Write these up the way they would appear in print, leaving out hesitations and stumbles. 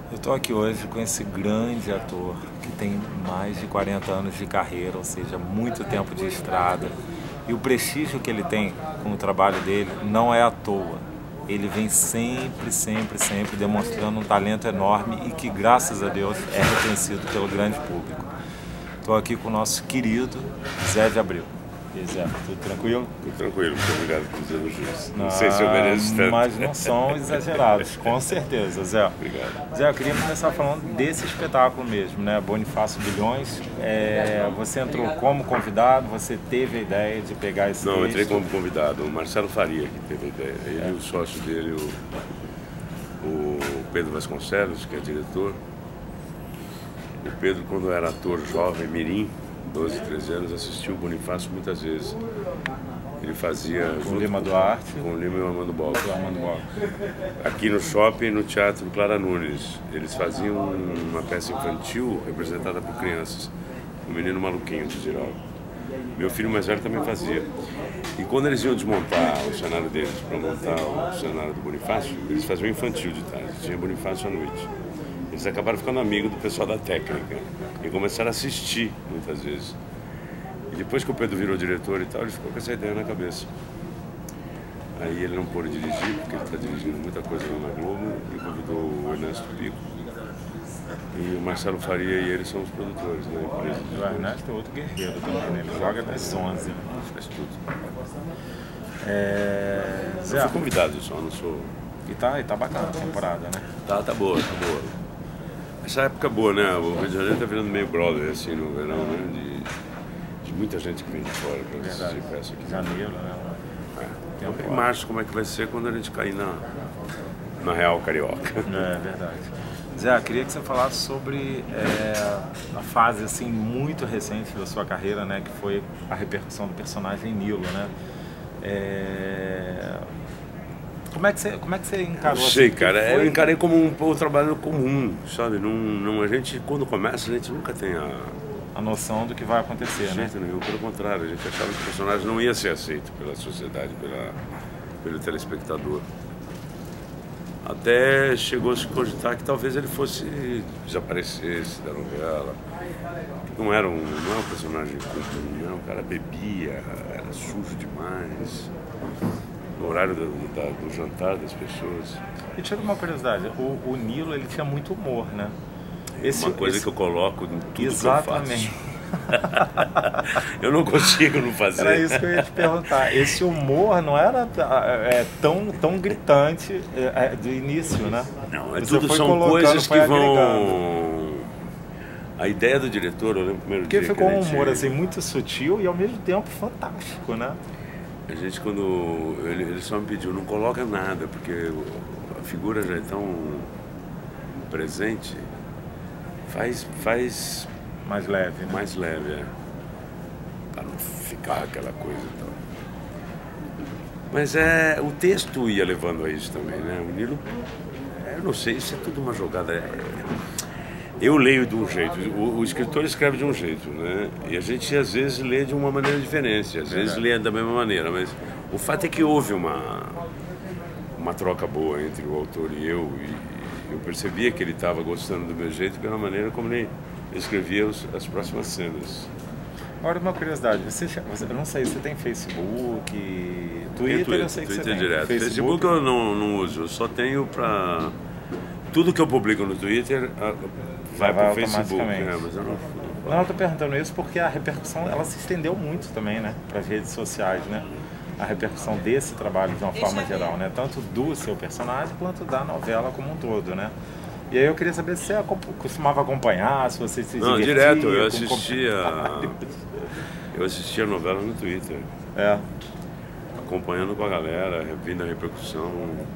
Eu estou aqui hoje com esse grande ator que tem mais de 40 anos de carreira, ou seja, muito tempo de estrada. E o prestígio que ele tem com o trabalho dele não é à toa. Ele vem sempre, sempre, sempre demonstrando um talento enorme e que, graças a Deus, é reconhecido pelo grande público. Estou aqui com o nosso querido Zé de Abreu. E aí, Zé, tudo tranquilo? Tudo tranquilo, muito obrigado por dizer elogios. Não sei se eu mereço tanto. Mas não são exagerados, com certeza, Zé. Obrigado. Zé, eu queria começar falando desse espetáculo mesmo, né? Bonifácio Bilhões. Você entrou como convidado, você teve a ideia de pegar esse Não, texto? eu entrei como convidado, o Marcelo Faria que teve a ideia. Ele e o sócio dele, o Pedro Vasconcelos, que é diretor. O Pedro, quando era ator jovem, mirim, 12, 13 anos, assistiu o Bonifácio muitas vezes. Ele fazia Com o Lima Duarte. Com o Lima e o Armando Bock. Bock. Aqui no shopping, no Teatro Clara Nunes. Eles faziam uma peça infantil representada por crianças. O Menino Maluquinho, do Giraldo. Meu filho mais velho também fazia. E quando eles iam desmontar o cenário deles para montar o cenário do Bonifácio, eles faziam infantil de tarde, tinha Bonifácio à noite. Eles acabaram ficando amigos do pessoal da técnica e começaram a assistir muitas vezes. E depois que o Pedro virou diretor e tal, ele ficou com essa ideia na cabeça. Aí ele não pôde dirigir, porque ele está dirigindo muita coisa lá na Globo, e convidou o Ernesto Pico. E o Marcelo Faria e ele são os produtores da empresa. O Ernesto é outro guerreiro também, né? Ele joga das 11. Faz tudo. Zé, Eu fui convidado só, não sou... E tá bacana a temporada, né? Tá boa, tá boa. Essa época é boa, né? O Rio de Janeiro tá virando meio brother, assim, no verão, né? De muita gente que vem de fora pra assistir peça aqui. Janeiro, né? Em março, como é que vai ser quando a gente cair na Real Carioca? É verdade. Zé, eu queria que você falasse sobre a fase assim muito recente da sua carreira, né, que foi a repercussão do personagem Nilo, né? Como é que você encarou? Não sei, assim, cara. Eu encarei como um trabalho comum, sabe? A gente, quando começa, a gente nunca tem a noção do que vai acontecer, de jeito nenhum. Pelo contrário, a gente achava que o personagem não ia ser aceito pela sociedade, pelo telespectador. Até chegou a se cogitar que talvez ele desaparecesse da novela. Não é um personagem comum, né? O cara bebia, era sujo demais. No horário do jantar das pessoas. E tira uma curiosidade, o Nilo ele tinha muito humor, né? Uma coisa que eu coloco em tudo exatamente. que eu faço. Eu não consigo não fazer. Era isso que eu ia te perguntar. Esse humor não era tão gritante de início, né? Não, tudo são coisas que vão... A ideia do diretor, eu lembro o primeiro dia. Porque ficou um humor assim, muito sutil e ao mesmo tempo fantástico, né? A gente, quando ele só me pediu, não coloca nada, porque a figura já é tão presente, faz mais leve, né? Mais leve, para não ficar aquela coisa e tal. Mas o texto ia levando a isso também, né? O Nilo, eu não sei, isso é tudo uma jogada. Eu leio de um jeito, o escritor escreve de um jeito, né? E a gente às vezes lê de uma maneira diferente, às vezes lê da mesma maneira, mas o fato é que houve uma troca boa entre o autor e eu percebia que ele estava gostando do meu jeito pela maneira como ele escrevia as próximas cenas. Agora, uma curiosidade, eu não sei, você tem Facebook, Twitter, eu sei que você tem. Direto. Facebook eu não uso, eu só tenho para... Tudo que eu publico no Twitter vai para o Facebook, mas eu não... Não, eu estou perguntando isso porque a repercussão ela se estendeu muito também, né, para as redes sociais, né? A repercussão desse trabalho de uma forma geral, né? Tanto do seu personagem quanto da novela como um todo, né? E aí eu queria saber se você costumava acompanhar, se você se divertia... Não, direto, eu assistia a novela no Twitter. Acompanhando com a galera, vendo a repercussão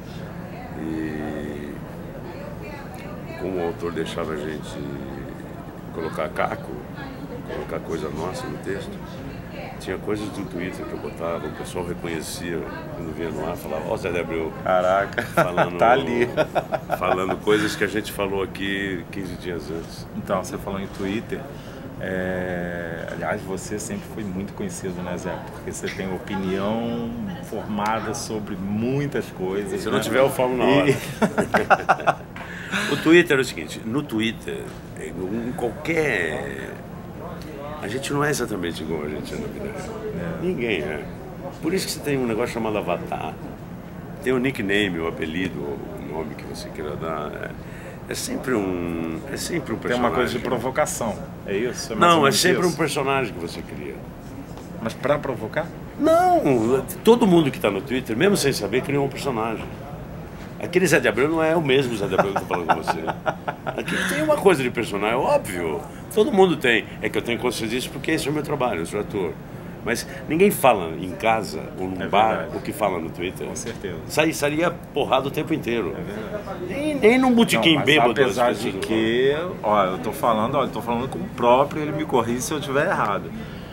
e como o autor deixava a gente colocar colocar coisa nossa no texto. Tinha coisas do Twitter que eu botava, o pessoal reconhecia quando vinha no ar, falava, ó, Zé de Abreu. Caraca, falando, tá ali. Falando coisas que a gente falou aqui 15 dias antes. Então, você falou em Twitter. Aliás, você sempre foi muito conhecido, né, Zé? Porque você tem opinião formada sobre muitas coisas. Se não tiver, eu falo na hora. Twitter é o seguinte, no Twitter, em qualquer... A gente não é exatamente igual a gente é na vida real. Ninguém é. Por isso que você tem um negócio chamado avatar. Tem o nickname, o apelido, o nome que você queira dar. É sempre um personagem. Tem uma coisa de provocação, é isso? Não, é sempre um personagem que você cria. Mas pra provocar? Não, todo mundo que está no Twitter, mesmo sem saber, cria um personagem. Aquele Zé de Abreu não é o mesmo Zé de Abreu que eu tô falando com você. Aqui tem uma coisa de personagem, óbvio. Todo mundo tem. É que eu tenho consciência disso porque esse é o meu trabalho, eu sou ator. Mas ninguém fala em casa ou num bar o que fala no Twitter. Com certeza. Sairia porrada o tempo inteiro. É verdade. Nem num botequim bêbado. Apesar de que, eu tô falando com o próprio, ele me corrige se eu estiver errado.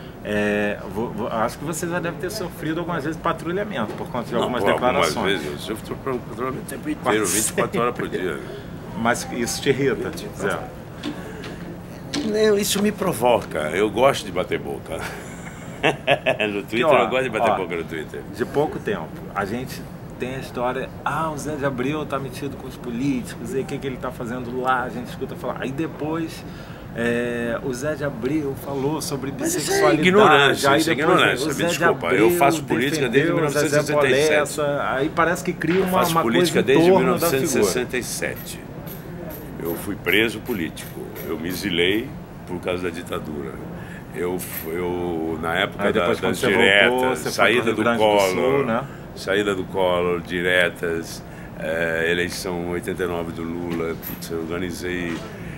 Acho que você já deve ter sofrido algumas vezes patrulhamento por conta de algumas declarações. Algumas vezes, eu sofro patrulhamento o tempo inteiro, 24 horas por dia. Mas isso te irrita, Zé? Não, isso me provoca. Eu gosto de bater boca. No Twitter, eu gosto de bater boca no Twitter. De pouco tempo, a gente tem a história, o Zé de Abreu tá metido com os políticos, e o que ele tá fazendo lá, a gente escuta falar. Aí depois, o Zé de Abreu falou sobre bissexualidade. Ignorância, aí depois, me desculpa, eu faço política desde 1967. Aí parece que cria uma faço política coisa desde em torno da 1967. Eu fui preso político, eu me exilei por causa da ditadura. Eu na época das diretas, saída do Collor, né? Saída do Collor, diretas, eleição 89 do Lula, eu organizei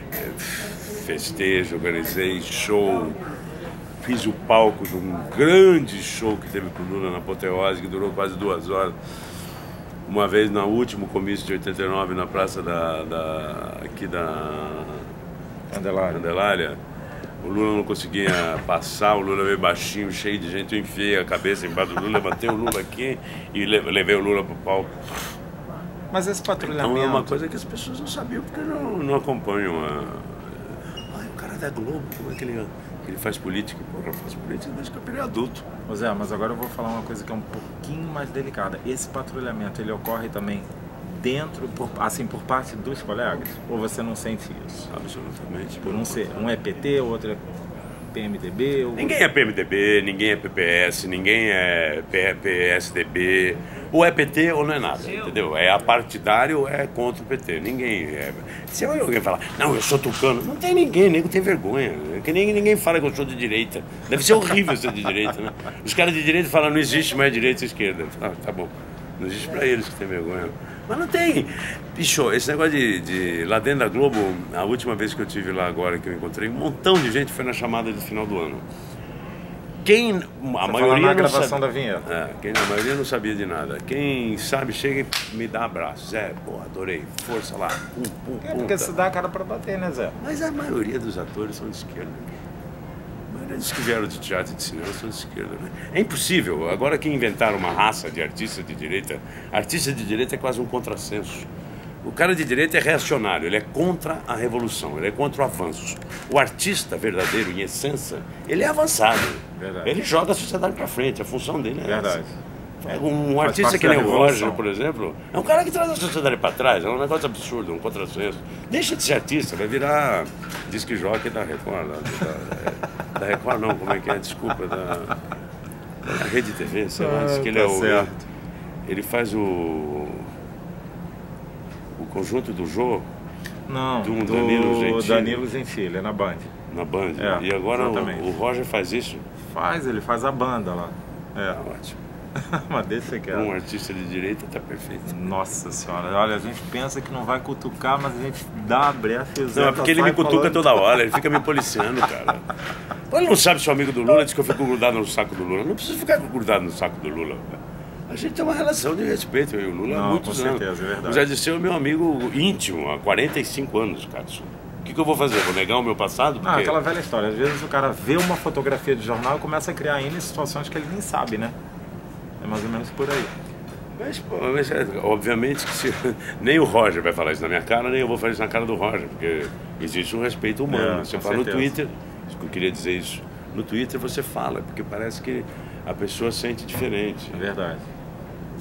festejo, organizei show, fiz o palco de um grande show que teve com o Lula na Apoteose, que durou quase 2 horas. Uma vez no último comício de 89 na praça aqui da Candelária, o Lula não conseguia passar, o Lula veio baixinho, cheio de gente, eu enfiei a cabeça embaixo do Lula, levantei o Lula aqui e levei o Lula pro palco. Mas esse patrulhamento... Então é uma coisa que as pessoas não sabiam porque não acompanham o cara da Globo, como é que ele faz política? Porra, faz política desde que eu virei adulto. Zé, mas agora eu vou falar uma coisa que é um pouquinho mais delicada. Esse patrulhamento, ele ocorre também dentro, por parte dos colegas? Ou você não sente isso? Absolutamente. Por um ser, um é PT, o outro é PMDB? Ninguém é PMDB, ninguém é PPS, ninguém é PSDB. Ou é PT ou não é nada, entendeu? É apartidário ou é contra o PT. Ninguém é. Se alguém falar, não, eu sou tucano, não tem ninguém, nego tem vergonha. Que nem ninguém fala que eu sou de direita. Deve ser horrível ser de direita, né? Os caras de direita falam, não existe mais direita e esquerda. Tá bom. Não existe pra eles que tem vergonha. Mas não tem. Bicho, esse negócio de lá dentro da Globo, a última vez que eu estive lá agora, que eu encontrei um montão de gente, foi na chamada de final do ano. A maioria na gravação da vinheta. A maioria não sabia de nada. Quem sabe, chega e me dá abraço. Zé, adorei. Força lá. Porque se dá a cara pra bater, né, Zé? Mas a maioria dos atores são de esquerda. A maioria dos que vieram de teatro e de cinema são de esquerda, né? É impossível. Agora que inventaram uma raça de artista de direita é quase um contrassenso. O cara de direita é reacionário, ele é contra a revolução, ele é contra o avanço. O artista verdadeiro, em essência, ele é avançado. Verdade. Ele joga a sociedade para frente, a função dele é verdade. Essa. Um artista que nem o Roger, por exemplo, é um cara que traz a sociedade para trás, é um negócio absurdo, um contrassenso. Deixa de ser artista, vai virar disque jockey da Record. Da Record não, como é que é? Desculpa, da Rede TV, sei lá, diz que ele ele faz o conjunto do Jô, não, do Danilo Gentili, é na Band. Na Band. E agora o Roger faz isso? Ele faz a banda lá. Ótimo. Mas desse aqui um artista de direita tá perfeito. Nossa senhora, olha, a gente pensa que não vai cutucar, mas a gente dá a brecha e não, é porque ele me cutuca toda hora, ele fica me policiando, cara. Ele não sabe se sou amigo do Lula, diz que eu fico grudado no saco do Lula. Não preciso ficar grudado no saco do Lula. A gente tem uma relação de respeito, eu e o Lula há muitos anos. Com certeza, é verdade. O Zé Dirceu é meu amigo íntimo há 45 anos, cara. O que eu vou fazer? Vou negar o meu passado? Porque... Aquela velha história. Às vezes o cara vê uma fotografia de jornal e começa a criar N situações que ele nem sabe, né? É mais ou menos por aí. Mas obviamente que nem o Roger vai falar isso na minha cara, nem eu vou falar isso na cara do Roger, porque existe um respeito humano. Você fala no Twitter, eu queria dizer isso. No Twitter você fala, porque parece que a pessoa sente diferente. É verdade.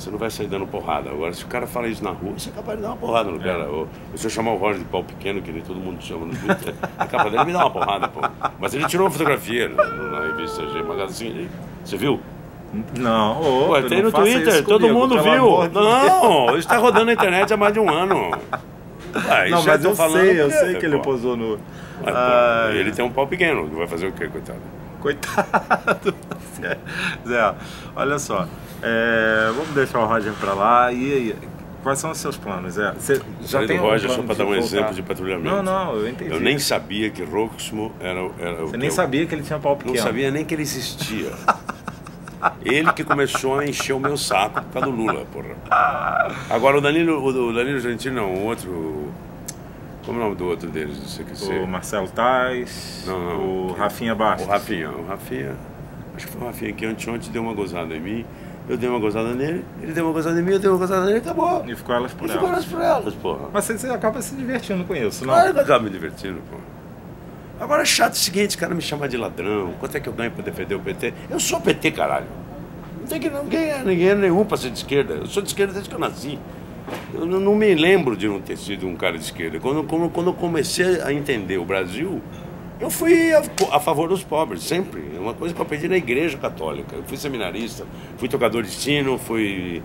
você não vai sair dando porrada. Agora, se o cara fala isso na rua, você é capaz de dar uma porrada no cara. Ou se eu chamar o Roger de pau pequeno, que nem todo mundo chama no Twitter, é capaz dele me dar uma porrada, pô. Mas ele tirou uma fotografia na revista G Magazine. Você viu? Não, Pô, tem no Twitter, todo mundo viu. Não, isso tá rodando na internet há mais de um ano. Não, mas eu sei que ele posou no... Mas, pô, ele tem um pau pequeno, vai fazer o quê, coitado? Coitado. Zé, olha só, vamos deixar o Roger pra lá. E aí, quais são os seus planos, Zé? Você já tem o Roger só para dar um exemplo de patrulhamento. Não, eu entendi. Eu nem sabia que Roxmo era Você nem sabia que ele tinha pau pequeno? Não sabia nem que ele existia. Ele que começou a encher o meu saco por causa do Lula, porra. Agora o Danilo Gentili não, o outro... Como é o nome do outro deles? Você quer ser? O Marcelo Tais, não, o Rafinha Bastos. O Rafinha, acho que foi o Rafinha que ontem deu uma gozada em mim, eu dei uma gozada nele, ele deu uma gozada em mim, eu dei uma gozada nele, acabou. E ficou elas por elas. Ficou elas por elas, porra. Mas você acaba se divertindo com isso, não? Claro que eu acabo me divertindo, porra. Agora é chato o seguinte, o cara me chamar de ladrão, quanto é que eu ganho pra defender o PT? Eu sou PT, caralho. Não tem que ninguém nenhum pra ser de esquerda, eu sou de esquerda desde que eu nasci. Eu não me lembro de não ter sido um cara de esquerda. Quando eu comecei a entender o Brasil, eu fui a favor dos pobres, sempre. É uma coisa que eu aprendi na igreja católica. Eu fui seminarista, fui tocador de sino, fui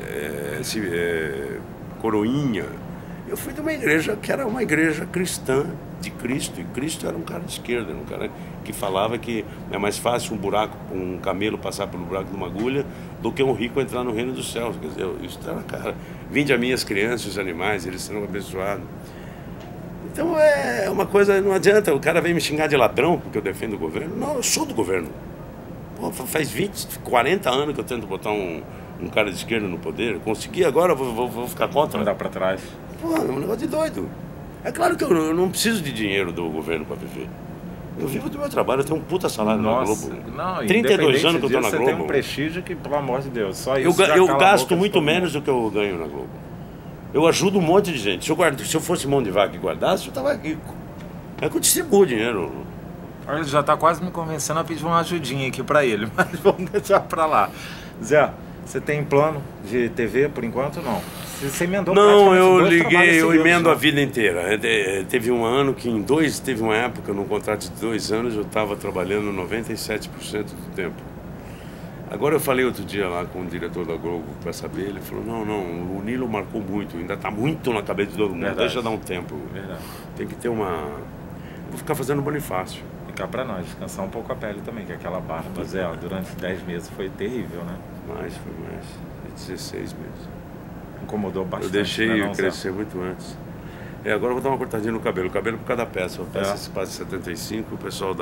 coroinha. Eu fui de uma igreja que era uma igreja cristã de Cristo. E Cristo era um cara de esquerda, um cara que falava que é mais fácil um camelo passar pelo buraco de uma agulha do que um rico entrar no reino dos céus. Quer dizer, isso era cara. Vinde a minhas crianças, os animais, eles serão abençoados. Então é uma coisa, não adianta, o cara vem me xingar de ladrão porque eu defendo o governo. Não, eu sou do governo. Pô, faz 20, 40 anos que eu tento botar um cara de esquerda no poder. Consegui, agora eu vou ficar contra. Não dá pra trás. Pô, é um negócio de doido. É claro que eu não preciso de dinheiro do governo para viver. Eu vivo do meu trabalho, eu tenho um puta salário na Globo. Não, 32 anos que eu tô na Globo. Você tem um prestígio que, pelo amor de Deus, só isso. Eu gasto muito menos do que eu ganho na Globo. Eu ajudo um monte de gente. Se eu fosse mão de vaca e guardasse, eu tava rico. É que eu distribuo dinheiro. Olha, ele já tá quase me convencendo a pedir uma ajudinha aqui pra ele, mas vamos deixar pra lá. Zé, você tem plano de TV por enquanto? Não. Você emendou não, eu emendo a vida inteira. Teve um ano que teve uma época, num contrato de 2 anos, eu estava trabalhando 97% do tempo. Agora eu falei outro dia lá com o diretor da Globo para saber, ele falou, não, o Nilo marcou muito, ainda está muito na cabeça de todo mundo, Verdade. Deixa dar um tempo. Verdade. Tem que ter uma... Vou ficar fazendo Bonifácio. E cá para nós, descansar um pouco a pele também, que aquela barba, Zé, durante 10 meses foi terrível, né? Foi mais, 16 meses. Incomodou bastante. Eu deixei né, crescer muito antes. Agora eu vou dar uma cortadinha no cabelo. O cabelo por cada peça. A peça se passa 75, o pessoal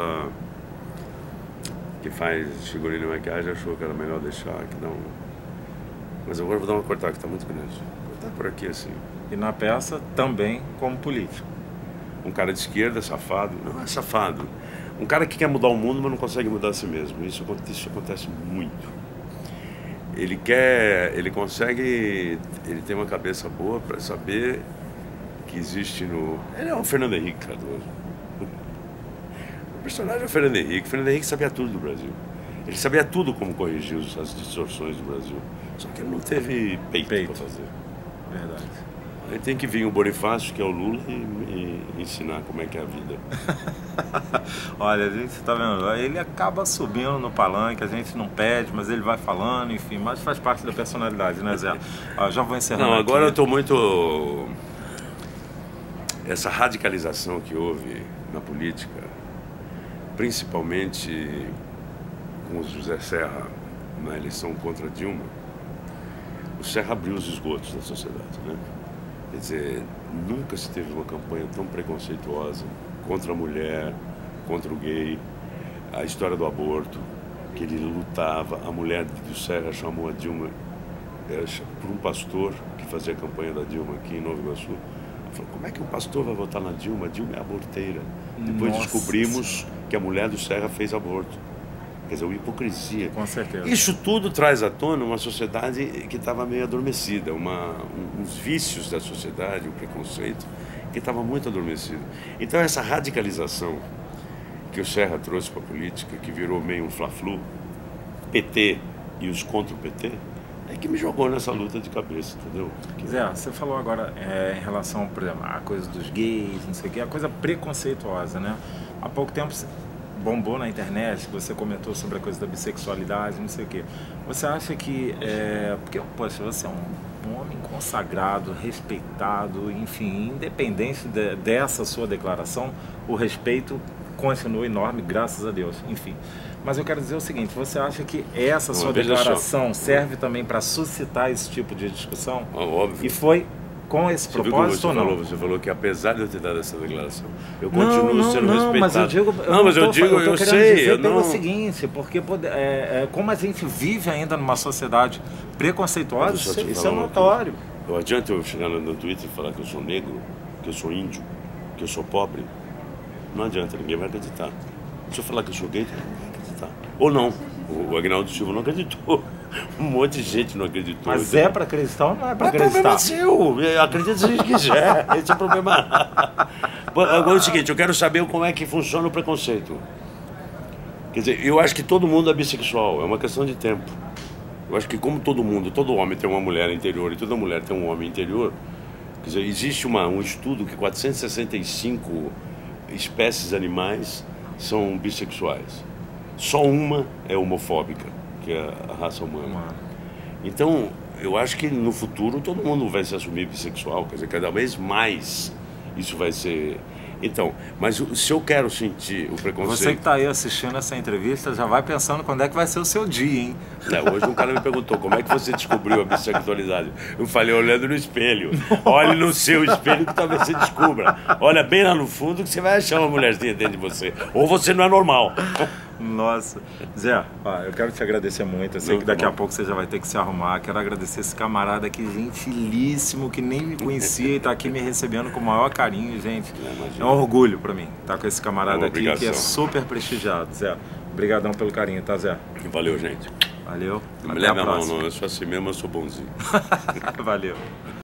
que faz figurino e maquiagem achou que era melhor deixar, que não. Mas agora eu vou dar uma cortada, que está muito grande. Vou cortar por aqui assim. E na peça também como político. Um cara de esquerda, safado. Não é safado. Um cara que quer mudar o mundo, mas não consegue mudar a si mesmo. Isso acontece muito. Ele tem uma cabeça boa para saber que existe no... Ele é o Fernando Henrique Cardoso. O personagem é o Fernando Henrique. O Fernando Henrique sabia tudo do Brasil. Ele sabia tudo como corrigir as distorções do Brasil. Só que ele não teve peito. Para fazer. Verdade. Aí tem que vir o Bonifácio, que é o Lula, e ensinar como é que é a vida. Olha, a gente tá vendo, ele acaba subindo no palanque, a gente não pede, mas ele vai falando, enfim, mas faz parte da personalidade, né, Zé? Já vou encerrando. Não, agora aqui. eu estou muito... Essa radicalização que houve na política, principalmente com o José Serra na eleição contra Dilma, o Serra abriu os esgotos da sociedade, né? Quer dizer, nunca se teve uma campanha tão preconceituosa contra a mulher, contra o gay, a história do aborto, que ele lutava. A mulher do Serra chamou a Dilma por um pastor que fazia a campanha da Dilma aqui em Nova Iguaçu. Ela falou, como é que um pastor vai votar na Dilma? A Dilma é aborteira. Depois descobrimos que a mulher do Serra fez aborto. Quer dizer, uma hipocrisia. Com certeza. Isso tudo traz à tona uma sociedade que estava meio adormecida, uns vícios da sociedade, o preconceito, que estava muito adormecido. Então essa radicalização que o Serra trouxe para a política, que virou meio um fla-flu, PT e os contra o PT, É que me jogou nessa luta de cabeça, entendeu? Zé, você falou agora em relação, por exemplo, à coisa dos gays, não sei o que, a coisa preconceituosa, né? Há pouco tempo bombou na internet, você comentou sobre a coisa da bissexualidade, não sei o que. Você acha que, porque, poxa, você é um homem consagrado, respeitado, enfim, independente dessa sua declaração, o respeito continua enorme, graças a Deus, enfim. Mas eu quero dizer o seguinte, você acha que essa sua declaração serve também para suscitar esse tipo de discussão? Óbvio. E foi com esse propósito ou não? Você falou que apesar de eu ter dado essa declaração, eu continuo sendo respeitado. Mas eu digo, eu sei, pelo seguinte, porque como a gente vive ainda numa sociedade preconceituosa, isso é notório. Eu adianto eu chegar no Twitter e falar que eu sou negro, que eu sou índio, que eu sou pobre? Não adianta, ninguém vai acreditar. Se eu falar que eu sou gay, ninguém vai acreditar. Ou não. O Agnaldo Silva não acreditou. Um monte de gente não acreditou. Mas é para acreditar ou não é para acreditar? É problema seu. Acredita se a gente quiser. Esse é o problema. Agora é o seguinte, eu quero saber como é que funciona o preconceito. Quer dizer, eu acho que todo mundo é bissexual. É uma questão de tempo. Eu acho que como todo mundo, todo homem tem uma mulher interior e toda mulher tem um homem interior, quer dizer, existe um estudo que 465 espécies animais são bissexuais. Só uma é homofóbica, que é a raça humana. Então, eu acho que no futuro todo mundo vai se assumir bissexual, quer dizer, cada vez mais isso vai ser... Então, mas se eu quero sentir o preconceito... Você que está aí assistindo essa entrevista já vai pensando quando é que vai ser o seu dia, hein? Hoje um cara me perguntou, como é que você descobriu a bissexualidade? Eu falei, olhando no espelho. Olhe no seu espelho que talvez você descubra. Olha bem lá no fundo que você vai achar uma mulherzinha dentro de você. Ou você não é normal. Nossa. Zé, eu quero te agradecer muito. Eu sei que daqui a pouco você já vai ter que se arrumar. Quero agradecer esse camarada aqui, gentilíssimo, que nem me conhecia e está aqui me recebendo com o maior carinho, gente. É um orgulho para mim estar com esse camarada aqui, que é super prestigiado. Zé, obrigadão pelo carinho, tá, Zé? Valeu, gente. Valeu. Não me leva a mão, não. Eu sou assim mesmo, eu sou bonzinho. Valeu.